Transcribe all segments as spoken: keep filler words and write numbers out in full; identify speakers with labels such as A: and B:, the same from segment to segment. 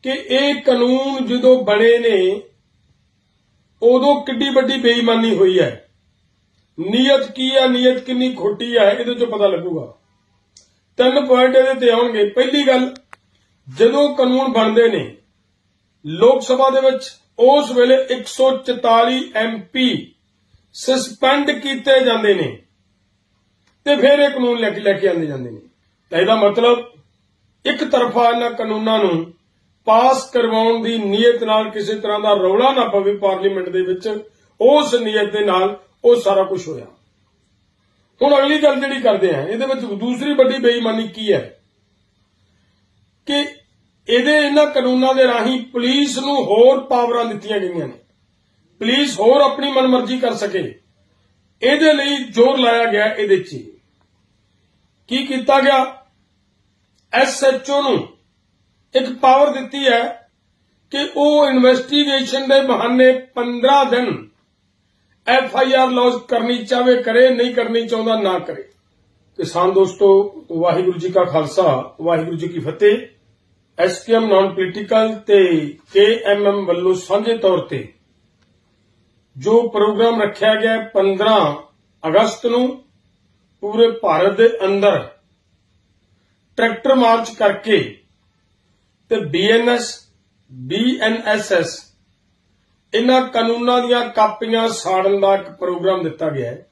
A: कि ये कानून जो बने ने उदों किड्डी वड्डी बेईमानी हुई है। नीयत की है, नीयत कितनी खोटी है, ये चो पता लगूगा। तीन पॉइंट ये आउणगे। पहली गल, जदों कानून बनते ने लोक सभा दे विच उस वेले एक सौ चौताली एम पी सस्पेंड किए जाते ने ते फिर ये कानून लैके लैके आंदे जांदे ने। तां इहदा मतलब एक तरफा इन्हां कानूनां नूं पास करवाउण दी नीयत नाल किसी तरह का रौला ना पवे पार्लीमेंट दे विच, उस नीयत दे नाल वो सारा कुछ होया। हुण अगली गल जिहड़ी करदे हैं, इहदे विच दूसरी वड्डी बेईमानी की है कि इहदे इन्हां कानूनां दे राहीं पुलिस नूं होर पावरां दित्तियां गईयां ने, पुलिस होर अपनी मनमर्जी कर सके। इहदे लई जोर लाया गया। इहदे च की कीता गया, एस एच ओ नूं एक पावर दित्ती है कि वह इन्वेस्टिगेशन के बहाने पंद्रह दिन एफ आई आर लॉन्च करनी चाहे करे, नहीं करनी चाहता ना करे। किसान दोस्तों, वाहिगुरू जी का खालसा, वाहिगुरू जी की फतेह। S K M non political ते के एम एम वालों साझे तौर पर जो प्रोग्राम रखा गया पंद्रह अगस्त नूं पूरे भारत के अंदर ट्रैक्टर मार्च करके ते B N S B N S S इन्हां कानूनां दीयां कापियां साड़न का एक प्रोग्राम दिता गया है।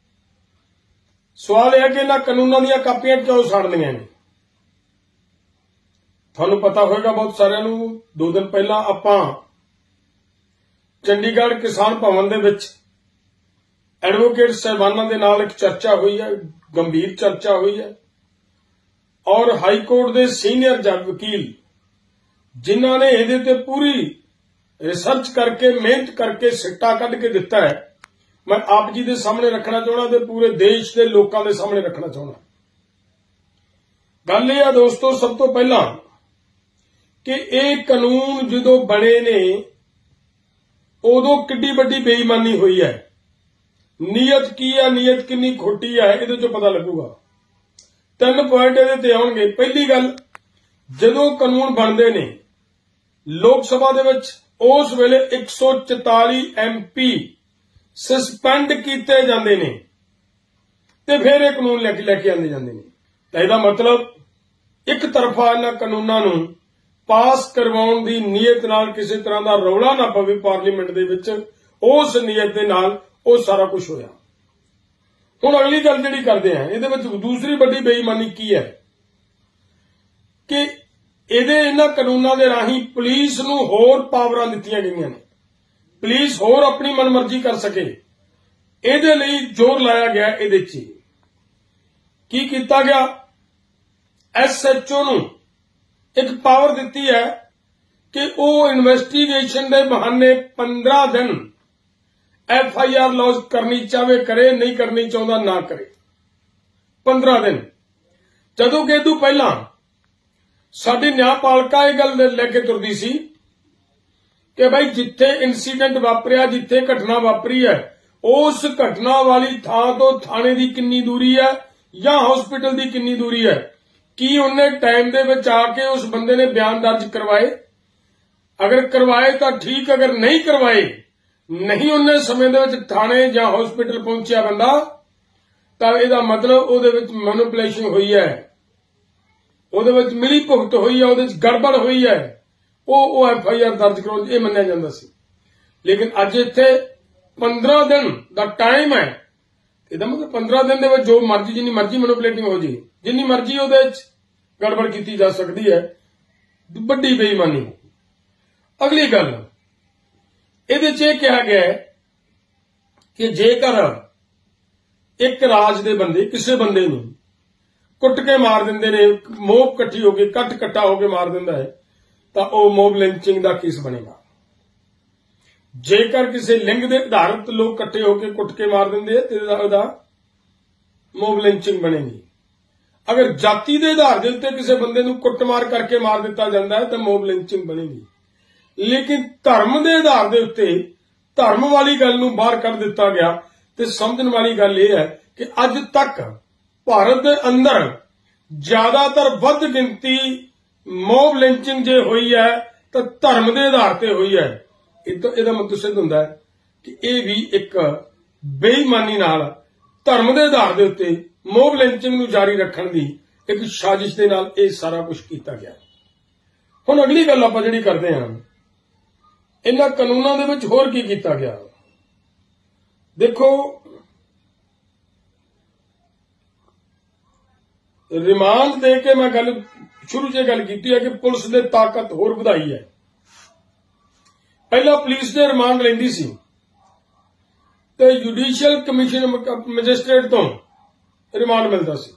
A: सवाल यह है कि इन्हां कानूनां दीयां कापियां क्यों साड़नियां ने? तुहानूं पता होगा बहुत सारिआं नूं, दो दिन पहला आपां चंडीगढ़ किसान भवन दे विच एडवोकेट साहिबानां दे नाल एक चर्चा हुई है, गंभीर चर्चा हुई है, और हाई कोर्ट के सीनियर जज वकील जिन्हां ने इहदे ते पूरी रिसर्च करके मेहनत करके सिट्टा कढ के दिता है, मैं आप जी के सामने रखना चाहना ते पूरे देश के लोगों के सामने रखना चाहना। गल यह है दोस्तों, सब तो पहला कि ये कानून जो बने ने उदों किड्डी वड्डी बेईमानी हुई है। नीयत की है, नीयत कितनी खोटी है, ये चो पता लगूगा। तीन पॉइंट ये आउणगे। पहली गल, जदों कानून बनते ने लोक सभा दे विच उस वेले एक सौ चौताली एम पी सस्पेंड किए जाते ने ते फिर ये कानून लैके लैके आंदे जांदे ने। तां इहदा मतलब एक तरफा इन्हां कानूनां नूं पास करवाउण दी नीयत नाल किसी तरह का रौला ना पवे पार्लीमेंट दे विच, उस नीयत दे नाल वो सारा कुछ होया। हुण अगली गल जिहड़ी करदे हैं, इहदे विच दूसरी वड्डी बेईमानी की है कि इहदे इन्हां कानूनां दे राहीं पुलिस नूं होर पावरां दित्तियां गईयां ने, पुलिस होर अपनी मनमर्जी कर सके। इहदे लई जोर लाया गया। इहदे च की कीता गया, एस एच ओ नूं एक पावर दित्ती है कि वह इन्वेस्टिगेशन के बहाने पंद्रह दिन एफ आई आर लॉन्च करनी चाहे करे, नहीं करनी चाहता ना करे। पंद्रह दिन जदों कि इदों पहला साडी न्यायपालिका यह गल लैके तुरदी सी कि भाई जिथे इंसीडेंट वापरिया, जिथे घटना वापरी है, उस घटना वाली थां तो थाने की कितनी दूरी है या हॉस्पिटल की कितनी दूरी है, की उन्हें टाइम दे विच आके उस बंदे ने बयान दर्ज करवाए, अगर करवाए तो ठीक, अगर नहीं करवाए, नहीं उन्हें समय दे विच थाने या हॉस्पिटल पहुंचा बंदा, तो इसका मतलब उहदे विच मैनिपुलेशन हुई है, उहदे विच मिली भुगत हुई है, उहदे विच गड़बड़ हुई है, वो एफ आई आर दर्ज करो ये मन्निया जांदा सी। लेकिन अज इत्थे पंद्रह दिन का टाइम है, इहदा मतलब पंद्रह दिन दे विच जो मर्जी जिन्नी मर्जी मैनिपुलेटिंग हो जी, जिन्नी मर्जी उहदे विच गड़बड़ की जा सकती है, वड्डी बेईमानी। अगली गल इहदे च कहा गया है कि जेकर एक राज दे बंदे किसी बंदे नूं कुट के मार दिंदे ने, मोब कट्ठी हो गई, कट कट्टा होकर मार दिंदा है, तो वह मोब लिंचिंग का केस बनेगा। जेकर किसी लिंग के आधारित लोग कट्ठे होकर कुट के मार देंगे तो मोब लिंचिंग बनेगी। अगर जाति के आधार के उत्ते किसी बंदे नूं कुटमार करके मार दिता जाता है तो मोब लिंचिंग बनेगी। लेकिन धर्म के आधार के उत्ते धर्म वाली गल नूं बाहर कर दिता गया। तो समझने वाली गल यह है कि अज तक भारत के अंदर ज्यादातर वध गिनती मोब लिंचिंग जे हुई है ਤਾਂ ਧਰਮ ਦੇ ਆਧਾਰ ਤੇ ਹੋਈ ਹੈ। ਇਹਦਾ ਮਤਲਬ ਸਿੱਧ ਹੁੰਦਾ ਹੈ ਕਿ ਇਹ ਵੀ ਇੱਕ ਬੇਈਮਾਨੀ ਨਾਲ ਧਰਮ ਦੇ ਆਧਾਰ ਦੇ ਉੱਤੇ ਮੋਬ ਲਿੰਚਿੰਗ ਨੂੰ ਜਾਰੀ ਰੱਖਣ ਦੀ ਇੱਕ ਸਾਜ਼ਿਸ਼ ਦੇ ਨਾਲ ਇਹ ਸਾਰਾ ਕੁਝ ਕੀਤਾ ਗਿਆ। ਹੁਣ ਅਗਲੀ ਗੱਲ ਆਪਾਂ ਜਿਹੜੀ ਕਰਦੇ ਹਾਂ, ਇਹਨਾਂ ਕਾਨੂੰਨਾਂ ਦੇ ਵਿੱਚ ਹੋਰ ਕੀ ਕੀਤਾ ਗਿਆ। ਦੇਖੋ, ਰਿਮਾਂਡ ਦੇ ਕੇ ਮੈਂ ਗੱਲ ਸ਼ੁਰੂ 'ਚ ਗੱਲ ਕੀਤੀ ਹੈ ਕਿ ਪੁਲਿਸ ਨੇ ਤਾਕਤ ਹੋਰ ਵਧਾਈ ਹੈ। ਪਹਿਲਾਂ ਪੁਲਿਸ ਦੇ ਰਿਮਾਂਡ ਲੈਂਦੀ ਸੀ ਤੇ ਜੁਡੀਸ਼ੀਅਲ ਕਮਿਸ਼ਨ ਮੈਜਿਸਟ੍ਰੇਟ ਤੋਂ ਰਿਮਾਂਡ ਮਿਲਦਾ ਸੀ।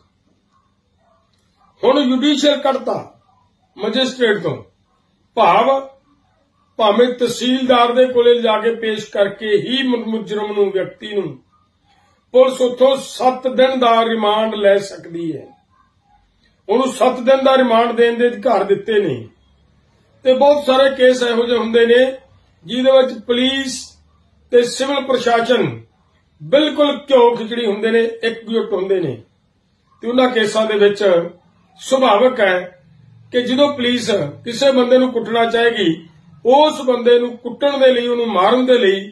A: ਹੁਣ ਜੁਡੀਸ਼ੀਅਲ ਕੱਢਤਾ ਮੈਜਿਸਟ੍ਰੇਟ ਤੋਂ, ਭਾਵ ਭਾਵੇਂ ਤਹਿਸੀਲਦਾਰ ਦੇ ਕੋਲੇ ਜਾ ਕੇ ਪੇਸ਼ ਕਰਕੇ ਹੀ ਮੁਜਰਮ ਨੂੰ, ਵਿਅਕਤੀ ਨੂੰ, ਪੁਲਿਸ ਉੱਥੋਂ ਸੱਤ ਦਿਨ ਦਾ ਰਿਮਾਂਡ ਲੈ ਸਕਦੀ ਹੈ। ਉਹਨੂੰ ਸੱਤ ਦਿਨ ਦਾ ਰਿਮਾਂਡ ਦੇਣ ਦੇ ਅਧਿਕਾਰ ਦਿੱਤੇ ਨੇ। ਤੇ ਬਹੁਤ ਸਾਰੇ ਕੇਸ ਇਹੋ ਜਿਹੇ ਹੁੰਦੇ ਨੇ ਜਿਹਦੇ ਵਿੱਚ ਪੁਲਿਸ ਤੇ ਸਿਵਲ ਪ੍ਰਸ਼ਾਸਨ ਬਿਲਕੁਲ ਘਿਓ ਖਿਚੜੀ ਹੁੰਦੇ ਨੇ, ਇਕਜੁੱਟ ਹੁੰਦੇ ਨੇ। ਤੇ ਉਹਨਾਂ ਕੇਸਾਂ ਦੇ ਵਿੱਚ ਸੁਭਾਵਿਕ ਹੈ ਕਿ ਜਦੋਂ ਪੁਲਿਸ ਕਿਸੇ ਬੰਦੇ ਨੂੰ ਕੁੱਟਣਾ ਚਾਹੇਗੀ, ਉਸ ਬੰਦੇ ਨੂੰ ਕੁੱਟਣ ਦੇ ਲਈ, ਉਹਨੂੰ ਮਾਰਨ ਦੇ ਲਈ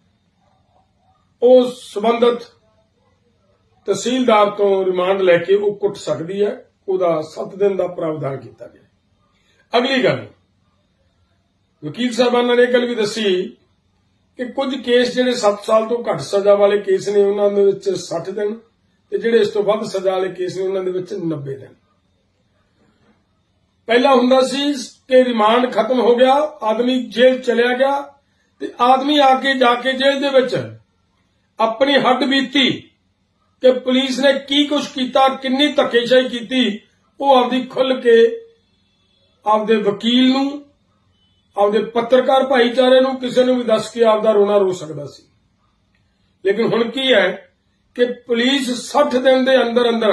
A: ਉਹ ਸਬੰਧਤ ਤਹਿਸੀਲਦਾਰ ਤੋਂ ਰਿਮਾਂਡ ਲੈ ਕੇ ਉਹ ਕੁੱਟ ਸਕਦੀ ਹੈ। ਉਹਦਾ ਸੱਤ ਦਿਨ ਦਾ ਪ੍ਰਾਵਧਾਨ ਕੀਤਾ ਗਿਆ। ਅਗਲੀ ਗੱਲ, ਵਕੀਲ ਸਾਹਿਬਾਨਾਂ ਨੇ ਇਹ ਗੱਲ ਵੀ ਦੱਸੀ ਕਿ ਕੁਝ ਕੇਸ ਜਿਹੜੇ ਸੱਤ ਸਾਲ ਤੋਂ ਘੱਟ ਸਜ਼ਾ ਵਾਲੇ ਕੇਸ ਨੇ ਉਹਨਾਂ ਦੇ ਵਿੱਚ ਸੱਠ ਦਿਨ, ਤੇ ਜਿਹੜੇ ਇਸ ਤੋਂ ਵੱਧ ਸਜ਼ਾ ਵਾਲੇ ਕੇਸ ਨੇ ਉਹਨਾਂ ਦੇ ਵਿੱਚ ਨੱਬੇ ਦਿਨ। ਪਹਿਲਾਂ ਹੁੰਦਾ ਸੀ ਕਿ ਰਿਮਾਂਡ ਖਤਮ ਹੋ ਗਿਆ, ਆਦਮੀ ਜੇਲ੍ਹ ਚਲਿਆ ਗਿਆ, ਤੇ ਆਦਮੀ ਆ ਕੇ ਜਾ ਕੇ ਜੇਲ੍ਹ ਦੇ ਵਿੱਚ ਆਪਣੀ ਹੱਡ ਬੀਤੀ ਕਿ ਪੁਲਿਸ ਨੇ ਕੀ ਕੁਝ ਕੀਤਾ, ਕਿੰਨੀ ਧੱਕੇਸ਼ਾਹੀ ਕੀਤੀ, ਉਹ ਆਪਦੀ ਖੁੱਲ੍ਹ ਕੇ ਆਪਦੇ ਵਕੀਲ ਨੂੰ, ਆਪਦੇ ਪੱਤਰਕਾਰ ਭਾਈਚਾਰੇ ਨੂੰ, ਕਿਸੇ ਨੂੰ ਵੀ ਦੱਸ ਕੇ ਆਪਦਾ ਰੋਣਾ ਰੋ ਸਕਦਾ ਸੀ। ਲੇਕਿਨ ਹੁਣ ਕੀ ਹੈ ਕਿ ਪੁਲਿਸ ਸੱਠ ਦਿਨ ਦੇ ਅੰਦਰ ਅੰਦਰ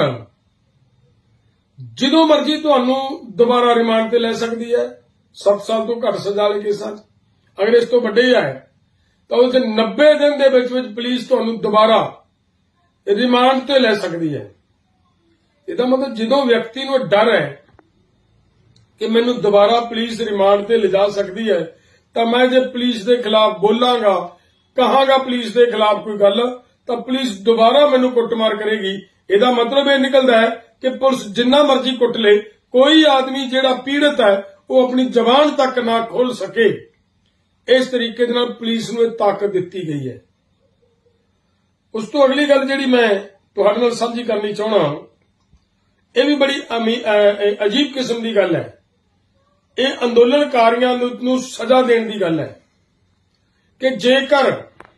A: ਜਦੋਂ ਮਰਜ਼ੀ ਤੁਹਾਨੂੰ ਦੁਬਾਰਾ ਰਿਮਾਂਡ ਤੇ ਲੈ ਸਕਦੀ ਹੈ। ਸੱਤ ਸਾਲ ਤੋਂ ਘੱਟ ਸਜ਼ਾ ਵਾਲੇ ਕੇਸਾਂ 'ਚ ਅਗਰ ਇਸ ਤੋਂ ਵੱਡੇ ਹੈ ਤਾਂ ਉਸ ਨੱਬੇ ਦਿਨ ਦੇ ਵਿੱਚ ਵਿੱਚ ਪੁਲਿਸ ਤੁਹਾਨੂੰ ਦੁਬਾਰਾ ਰਿਮਾਂਡ ਤੇ ਲੈ ਸਕਦੀ ਹੈ। ਇਹਦਾ ਮਤਲਬ ਜਦੋਂ ਵਿਅਕਤੀ ਨੂੰ ਡਰ ਹੈ ਕਿ ਮੈਨੂੰ ਦੁਬਾਰਾ ਪੁਲਿਸ ਰਿਮਾਂਡ ਤੇ ਲਿਜਾ ਸਕਦੀ ਹੈ, ਤਾਂ ਮੈਂ ਜੇ ਪੁਲਿਸ ਦੇ ਖਿਲਾਫ ਬੋਲਾਂਗਾ, ਕਹਾਂਗਾ ਪੁਲਿਸ ਦੇ ਖਿਲਾਫ ਕੋਈ ਗੱਲ, ਤਾਂ ਪੁਲਿਸ ਦੁਬਾਰਾ ਮੈਨੂੰ ਕੁੱਟਮਾਰ ਕਰੇਗੀ। ਇਹਦਾ ਮਤਲਬ ਇਹ ਨਿਕਲਦਾ ਹੈ ਕਿ ਪੁਲਿਸ ਜਿੰਨਾ ਮਰਜ਼ੀ ਕੁੱਟ ਲੇ, ਕੋਈ ਆਦਮੀ ਜਿਹੜਾ ਪੀੜਤ ਹੈ ਉਹ ਆਪਣੀ ਜ਼ਬਾਨ ਤੱਕ ਨਾ ਖੋਲ ਸਕੇ। ਇਸ ਤਰੀਕੇ ਦੇ ਨਾਲ ਪੁਲਿਸ ਨੂੰ ਇਹ ਤਾਕਤ ਦਿੱਤੀ ਗਈ ਹੈ। ਉਸ ਤੋਂ ਅਗਲੀ ਗੱਲ ਜਿਹੜੀ ਮੈਂ ਤੁਹਾਡੇ ਨਾਲ ਸਾਂਝੀ ਕਰਨੀ ਚਾਹੁੰਦਾ, ਇਹ ਵੀ ਬੜੀ ਅਜੀਬ ਕਿਸਮ ਦੀ ਗੱਲ ਹੈ। ਇਹ ਅੰਦੋਲਨਕਾਰੀਆਂ ਨੂੰ ਸਜ਼ਾ ਦੇਣ ਦੀ ਗੱਲ ਹੈ ਕਿ ਜੇਕਰ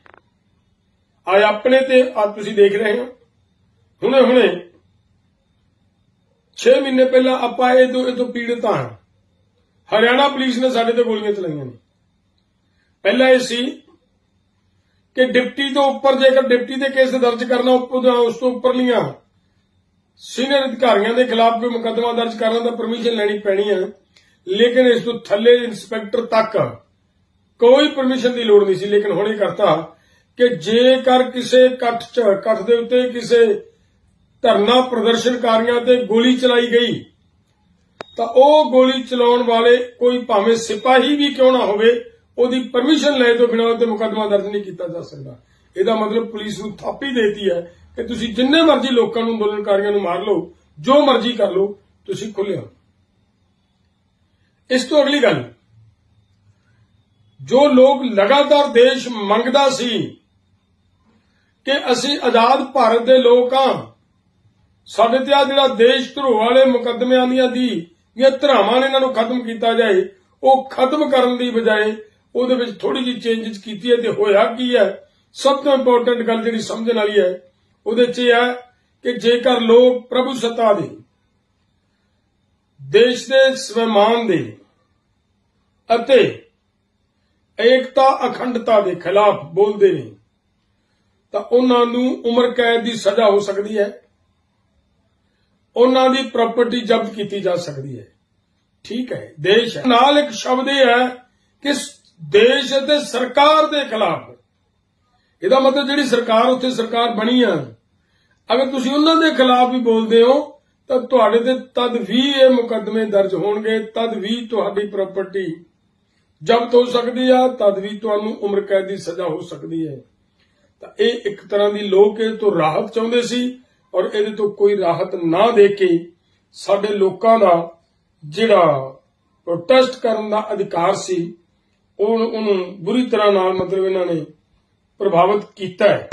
A: ਆ ਆਪਣੇ ਤੇ ਆ ਤੁਸੀਂ ਦੇਖ ਰਹੇ ਹੋ, ਹੁਣੇ ਹੁਣੇ ਛੇ ਮਹੀਨੇ ਪਹਿਲਾਂ ਆਪਾਂ ਇਹ ਤੋਂ ਇਹ ਤੋਂ ਪੀੜਤ ਹਾਂ। ਹਰਿਆਣਾ ਪੁਲਿਸ ਨੇ ਸਾਡੇ ਤੇ ਗੋਲੀਆਂ ਚਲਾਈਆਂ ਨੇ। ਪਹਿਲਾਂ ਇਹ ਸੀ ਕਿ ਡਿਪਟੀ ਤੋਂ ਉੱਪਰ ਜੇਕਰ ਡਿਪਟੀ ਦੇ ਕੇਸ ਦਰਜ ਕਰਨਾ, ਉਸ ਤੋਂ ਉੱਪਰਲੀਆਂ ਸੀਨੀਅਰ ਅਧਿਕਾਰੀਆਂ ਦੇ ਖਿਲਾਫ ਕੋਈ ਮੁਕੱਦਮਾ ਦਰਜ ਕਰਨ ਦਾ ਪਰਮਿਸ਼ਨ ਲੈਣੀ ਪੈਣੀ ਹੈ। ਲੇਕਿਨ ਇਸ ਤੋਂ ਥੱਲੇ ਇੰਸਪੈਕਟਰ ਤੱਕ ਕੋਈ ਪਰਮਿਸ਼ਨ ਦੀ ਲੋੜ ਨਹੀਂ ਸੀ। ਲੇਕਿਨ ਹੁਣ ਇਹ ਕਰਤਾ ਕਿ ਜੇਕਰ ਕਿਸੇ ਇਕੱਠ ਚ ਇਕੱਠ ਦੇ ਉੱਤੇ ਕਿਸੇ ਧਰਨਾ ਪ੍ਰਦਰਸ਼ਨਕਾਰੀਆਂ ਤੇ ਗੋਲੀ ਚਲਾਈ ਗਈ, ਤਾਂ ਉਹ ਗੋਲੀ ਚਲਾਉਣ ਵਾਲੇ ਕੋਈ ਭਾਵੇਂ ਸਿਪਾਹੀ ਵੀ ਕਿਉਂ ਨਾ ਹੋਵੇ, ਉਹਦੀ ਪਰਮਿਸ਼ਨ ਲੈ ਤੋਂ ਬਿਨਾਂ ਉਹਤੇ ਮੁਕੱਦਮਾ ਦਰਜ ਨਹੀਂ ਕੀਤਾ ਜਾ ਸਕਦਾ। ਇਹਦਾ ਮਤਲਬ ਪੁਲਿਸ ਨੂੰ ਥਾਪੀ ਦੇਤੀ ਹੈ ਕਿ ਤੁਸੀਂ ਜਿੰਨੇ ਮਰਜ਼ੀ ਲੋਕਾਂ ਨੂੰ, ਅੰਦੋਲਨਕਾਰੀਆਂ ਨੂੰ ਮਾਰ ਲਓ, ਜੋ ਮਰਜ਼ੀ ਕਰ ਲਓ, ਤੁਸੀਂ ਖੁੱਲੇ ਹੋ। ਇਸ ਤੋਂ ਅਗਲੀ ਗੱਲ, ਜੋ ਲੋਕ ਲਗਾਤਾਰ ਦੇਸ਼ ਮੰਗਦਾ ਸੀ ਕਿ ਅਸੀਂ ਆਜ਼ਾਦ ਭਾਰਤ ਦੇ ਲੋਕ ਹਾਂ, ਸਾਡੇ ਤੇ ਆ ਜਿਹੜਾ ਦੇਸ਼ ਧਰੋਹ ਵਾਲੇ ਮੁਕੱਦਮਿਆਂ ਦੀਆਂ ਦੀ ਦੀਆਂ ਧਰਾਵਾਂ ਨੇ ਇਹਨਾਂ ਨੂੰ ਖਤਮ ਕੀਤਾ ਜਾਏ, ਉਹ ਖਤਮ ਕਰਨ ਦੀ ਬਜਾਏ ਉਹਦੇ ਵਿੱਚ ਥੋੜੀ ਜਿਹੀ ਚੇਂਜਸ ਕੀਤੀ ਹੈ। ਤੇ ਹੋਇਆ ਕੀ ਹੈ, ਸਭ ਤੋਂ ਇੰਪੋਰਟੈਂਟ ਗੱਲ ਜਿਹੜੀ ਸਮਝਣ ਵਾਲੀ ਹੈ ਉਹਦੇ 'ਚ ਇਹ ਹੈ ਕਿ ਜੇਕਰ ਲੋਕ ਪ੍ਰਭੂ ਸੱਤਾ ਦੇ, ਦੇਸ਼ ਦੇ ਸਵੈਮਾਨ ਦੇ ਅਤੇ ਏਕਤਾ ਅਖੰਡਤਾ ਦੇ ਖਿਲਾਫ ਬੋਲਦੇ ਨੇ, ਤਾਂ ਉਹਨਾਂ ਨੂੰ ਉਮਰ ਕੈਦ ਦੀ ਸਜ਼ਾ ਹੋ ਸਕਦੀ ਹੈ, ਉਹਨਾਂ ਦੀ ਪ੍ਰਾਪਰਟੀ ਜ਼ਬਤ ਕੀਤੀ ਜਾ ਸਕਦੀ ਹੈ। ਠੀਕ ਹੈ, ਦੇਸ਼ ਹੈ ਨਾਲ ਇੱਕ ਸ਼ਬਦ ਇਹ ਹੈ ਕਿ ਦੇਸ਼ ਅਤੇ ਸਰਕਾਰ ਦੇ ਖਿਲਾਫ। ਇਹਦਾ ਮਤਲਬ ਜਿਹੜੀ ਸਰਕਾਰ ਉੱਥੇ ਸਰਕਾਰ ਬਣੀ ਆ, ਅਗਰ ਤੁਸੀਂ ਉਹਨਾਂ ਦੇ ਖਿਲਾਫ ਵੀ ਬੋਲਦੇ ਹੋ ਤਾਂ ਤੁਹਾਡੇ ਤੇ ਤਦ ਵੀ ਇਹ ਮੁਕੱਦਮੇ ਦਰਜ ਹੋਣਗੇ, ਤਦ ਵੀ ਤੁਹਾਡੀ ਪ੍ਰਾਪਰਟੀ ਜ਼ਬਤ ਹੋ ਸਕਦੀ ਆ, ਤਦ ਵੀ ਤੁਹਾਨੂੰ ਉਮਰ ਕੈਦ ਦੀ ਸਜ਼ਾ ਹੋ ਸਕਦੀ ਹੈ। ਤਾਂ ਇਹ ਇੱਕ ਤਰ੍ਹਾਂ ਦੀ ਲੋਕ ਇਹ ਤੋਂ ਰਾਹਤ ਚਾਹੁੰਦੇ ਸੀ, ਔਰ ਇਹਦੇ ਤੋਂ ਕੋਈ ਰਾਹਤ ਨਾ ਦੇ ਕੇ ਸਾਡੇ ਲੋਕਾਂ ਦਾ ਜਿਹੜਾ ਪ੍ਰੋਟੈਸਟ ਕਰਨ ਦਾ ਅਧਿਕਾਰ ਸੀ ਉਹ ਉਹਨੂੰ ਬੁਰੀ ਤਰ੍ਹਾਂ ਨਾਲ ਮਤਲਬ ਇਹਨਾਂ ਨੇ ਪ੍ਰਭਾਵਿਤ ਕੀਤਾ ਹੈ।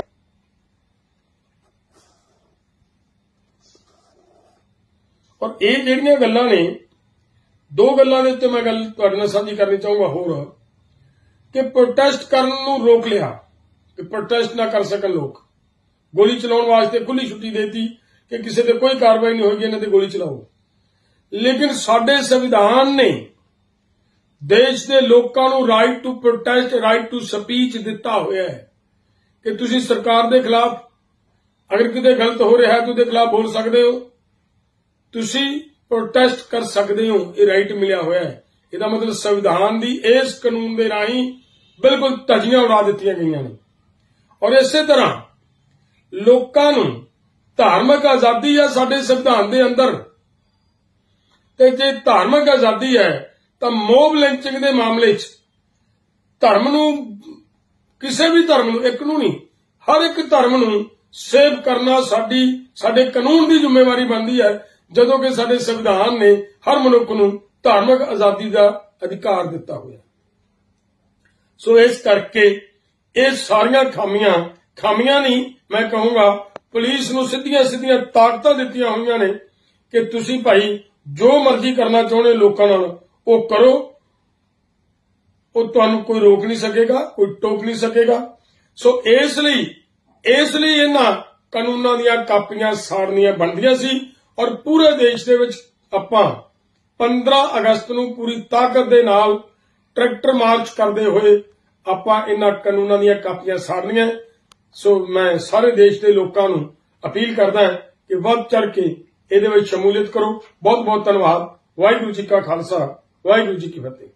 A: ਔਰ ਇਹ ਜਿਹੜੀਆਂ ਗੱਲਾਂ ਨੇ, ਦੋ ਗੱਲਾਂ ਦੇ ਉੱਤੇ ਮੈਂ ਗੱਲ ਤੁਹਾਡੇ ਨਾਲ ਸਾਂਝੀ ਕਰਨੀ ਚਾਹੂੰਗਾ ਹੋਰ, ਕਿ ਪ੍ਰੋਟੈਸਟ ਕਰਨ ਨੂੰ ਰੋਕ ਲਿਆ ਕਿ ਪ੍ਰੋਟੈਸਟ ਨਾ ਕਰ ਸਕਣ ਲੋਕ, ਗੋਲੀ ਚਲਾਉਣ ਵਾਸਤੇ ਖੁੱਲੀ ਛੁੱਟੀ ਦੇਤੀ ਕਿ ਕਿਸੇ ਤੇ ਕੋਈ ਕਾਰਵਾਈ ਨਹੀਂ ਹੋਏਗੀ, ਇਹਨਾਂ ਤੇ ਗੋਲੀ ਚਲਾਓ। ਲੇਕਿਨ ਸਾਡੇ ਸੰਵਿਧਾਨ ਨੇ ਦੇਸ਼ ਦੇ ਲੋਕਾਂ ਨੂੰ right to protest, right to speech ਦਿੱਤਾ ਹੋਇਆ ਹੈ ਕਿ ਤੁਸੀਂ ਸਰਕਾਰ ਦੇ ਖਿਲਾਫ ਅਗਰ ਕਿਤੇ ਗਲਤ ਹੋ ਰਿਹਾ ਹੈ ਤਾਂ ਉਹਦੇ ਖਿਲਾਫ ਬੋਲ ਸਕਦੇ ਹੋ, ਤੁਸੀਂ ਪ੍ਰੋਟੈਸਟ ਕਰ ਸਕਦੇ ਹੋ, ਇਹ ਰਾਈਟ ਮਿਲਿਆ ਹੋਇਆ ਹੈ। ਇਹਦਾ ਮਤਲਬ ਸੰਵਿਧਾਨ ਦੀ ਇਸ ਕਾਨੂੰਨ ਦੇ ਰਾਹੀਂ ਬਿਲਕੁਲ ਧੱਜੀਆਂ ਉਡਾ ਦਿੱਤੀਆਂ ਗਈਆਂ ਨੇ। ਔਰ ਇਸੇ ਤਰ੍ਹਾਂ ਲੋਕਾਂ ਨੂੰ ਧਾਰਮਿਕ ਆਜ਼ਾਦੀ ਹੈ ਸਾਡੇ ਸੰਵਿਧਾਨ ਦੇ ਅੰਦਰ, ਤੇ ਜੇ ਧਾਰਮਿਕ ਆਜ਼ਾਦੀ ਹੈ ਤਾਂ ਮੋਬ ਲਿੰਚਿੰਗ ਦੇ ਮਾਮਲੇ 'ਚ ਧਰਮ ਨੂੰ, ਕਿਸੇ ਵੀ ਧਰਮ ਨੂੰ, ਇੱਕ ਨੂੰ ਨਹੀਂ, ਹਰ ਇੱਕ ਧਰਮ ਨੂੰ ਸੇਵ ਕਰਨਾ ਸਾਡੀ ਸਾਡੇ ਕਾਨੂੰਨ ਦੀ ਜ਼ਿੰਮੇਵਾਰੀ ਬਣਦੀ ਹੈ, ਜਦੋਂ ਕਿ ਸਾਡੇ ਸੰਵਿਧਾਨ ਨੇ ਹਰ ਮਨੁੱਖ ਨੂੰ ਧਾਰਮਿਕ ਆਜ਼ਾਦੀ ਦਾ ਅਧਿਕਾਰ ਦਿੱਤਾ ਹੋਇਆ। ਸੋ ਇਸ ਕਰਕੇ ਇਹ ਸਾਰੀਆਂ ਖਾਮੀਆਂ ਖਾਮੀਆਂ ਨਹੀਂ, ਮੈਂ ਕਹੂੰਗਾ ਪੁਲਿਸ ਨੂੰ ਸਿੱਧੀਆਂ ਸਿੱਧੀਆਂ ਤਾਕਤਾਂ ਦਿੱਤੀਆਂ ਹੋਈਆਂ ਨੇ ਕਿ ਤੁਸੀਂ ਭਾਈ ਜੋ ਮਰਜ਼ੀ ਕਰਨਾ ਚਾਹੁੰਦੇ ਲੋਕਾਂ ਨਾਲ ਉਹ ਕਰੋ, ਉਹ ਤੁਹਾਨੂੰ ਕੋਈ ਰੋਕ ਨਹੀਂ ਸਕੇਗਾ, ਕੋਈ ਟੋਕ ਨਹੀਂ ਸਕੇਗਾ। ਸੋ ਇਸ ਲਈ ਇਸ ਲਈ ਇਹਨਾਂ ਕਾਨੂੰਨਾਂ ਦੀਆਂ ਕਾਪੀਆਂ ਸਾੜਨੀਆਂ ਬਣਦੀਆਂ ਸੀ। ਔਰ ਪੂਰੇ ਦੇਸ਼ ਦੇ ਵਿੱਚ ਆਪਾਂ ਪੰਦਰਾਂ ਅਗਸਤ ਨੂੰ ਪੂਰੀ ਤਾਕਤ ਦੇ ਨਾਲ ਟਰੈਕਟਰ ਮਾਰਚ ਕਰਦੇ ਹੋਏ ਆਪਾਂ ਇਹਨਾਂ ਕਾਨੂੰਨਾਂ ਦੀਆਂ ਕਾਪੀਆਂ ਸਾੜਨੀਆਂ। ਸੋ ਮੈਂ ਸਾਰੇ ਦੇਸ਼ ਦੇ ਲੋਕਾਂ ਨੂੰ ਅਪੀਲ ਕਰਦਾ ਹਾਂ ਕਿ ਵੱਧ ਚੜ ਕੇ ਇਹਦੇ ਵਿੱਚ ਸ਼ਮੂਲੀਅਤ ਕਰੋ। ਬਹੁਤ ਬਹੁਤ ਧੰਨਵਾਦ। ਵਾਹਿਗੁਰੂ ਜੀ ਕਾ ਖਾਲਸਾ, ਵਾਹਿਗੁਰੂ ਜੀ ਕੀ ਫਤਿਹ।